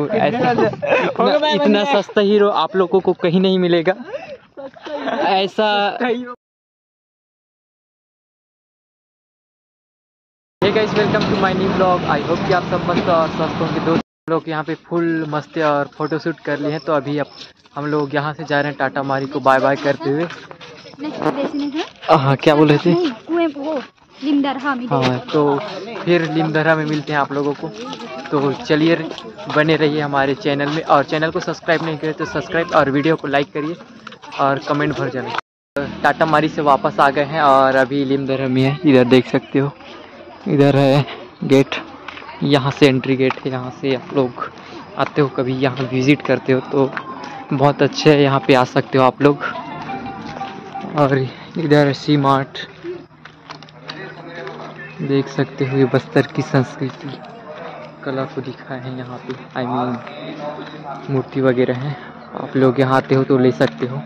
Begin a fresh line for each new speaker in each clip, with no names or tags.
इतना सस्ता हीरो आप लोगों को कहीं नहीं मिलेगा ऐसा। Hey guys, welcome to my new blog. I hope कि आप सब मस्त और स्वस्थ होंगे। दोस्त लोग यहाँ पे फुल मस्ती और फोटोशूट कर लिए हैं, तो अभी अब हम लोग यहाँ से जा रहे हैं टाटा मारी को बाय बाय करते हुए। हाँ, क्या बोल रहे थे? हाँ, तो फिर लिमधरा में मिलते हैं आप लोगों को। तो चलिए, बने रहिए हमारे चैनल में, और चैनल को सब्सक्राइब नहीं करे तो सब्सक्राइब और वीडियो को लाइक करिए और कमेंट भर जाना। टाटा मारी से वापस आ गए हैं और अभी लिमधरा में है। इधर देख सकते हो, इधर है गेट, यहाँ से एंट्री गेट है। यहाँ से आप लोग आते हो, कभी यहाँ विज़िट करते हो तो बहुत अच्छे है, यहाँ पे आ सकते हो आप लोग। और इधर सी मार्ट देख सकते हो, ये बस्तर की संस्कृति कला को दिखाए हैं यहाँ पे। आई मीन मूर्ति वगैरह हैं, आप लोग यहाँ आते हो तो ले सकते हो।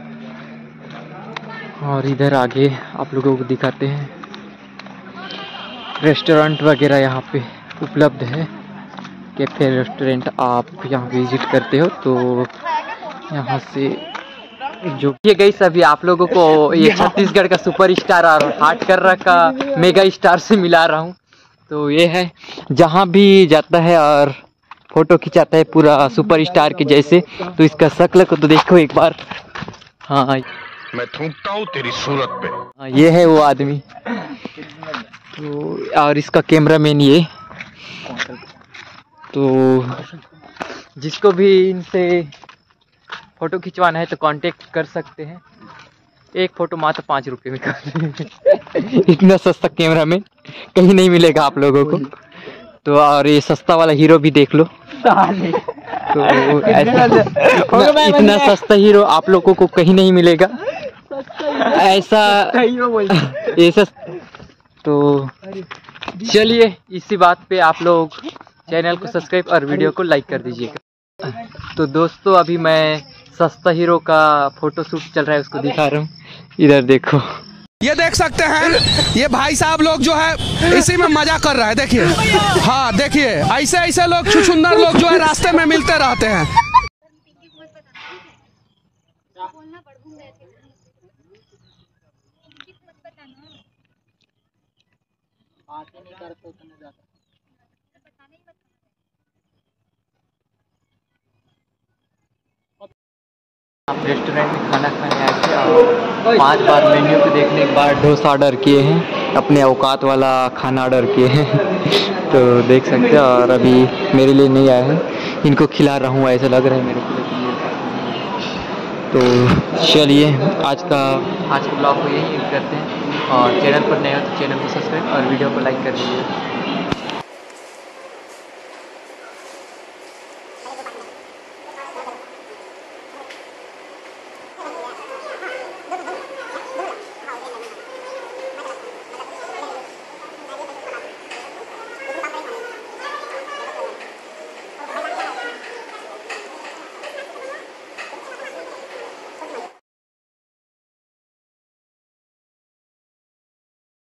और इधर आगे आप लोगों को दिखाते हैं रेस्टोरेंट वगैरह यहाँ पे उपलब्ध है। कैफ़े रेस्टोरेंट आप यहाँ विजिट करते हो तो यहाँ से जो ये गई सभी आप लोगों को ये छत्तीसगढ़ का सुपर स्टार और हाट कर रखा मेगा स्टार से मिला रहा हूँ। तो ये है, जहाँ भी जाता है और फोटो खिंचाता है पूरा सुपर स्टार के जैसे। तो इसका शक्ल को तो देखो एक बार। हाँ,
मैं थूकता हूँ तेरी सूरत पे।
हाँ, ये है वो आदमी। तो और इसका कैमरामैन ये। तो जिसको भी इनसे फ़ोटो खिंचवाना है तो कांटेक्ट कर सकते हैं। एक फ़ोटो मात्र 5 रुपये में कर इतना सस्ता कैमरामैन कहीं नहीं मिलेगा आप लोगों को। तो और ये सस्ता वाला हीरो भी देख लो। तो इतना सस्ता हीरो आप लोगों को कहीं नहीं मिलेगा ऐसा। तो चलिए, इसी बात पे आप लोग चैनल को सब्सक्राइब और वीडियो को लाइक कर दीजिएगा। तो दोस्तों, अभी मैं सस्ता हीरो का फोटो शूट चल रहा है उसको दिखा रहा हूँ। इधर देखो,
ये देख सकते हैं, ये भाई साहब लोग जो है इसी में मजा कर रहा है। देखिए, हाँ देखिए, ऐसे ऐसे लोग छुछुंदर लोग जो है रास्ते में मिलते रहते हैं।
आप रेस्टोरेंट में खाना खाने आए थे और 5 बार मेन्यू को देखने के बाद डोसा ऑर्डर किए हैं, अपने औकात वाला खाना ऑर्डर किए हैं। तो देख सकते हो, और अभी मेरे लिए नहीं आया है, इनको खिला रहा हूँ ऐसा लग रहा है मेरे को। तो चलिए, आज का ब्लॉग को यही एंड करते हैं। और चैनल पर नए हो तो चैनल को सब्सक्राइब और वीडियो को लाइक कर दीजिए।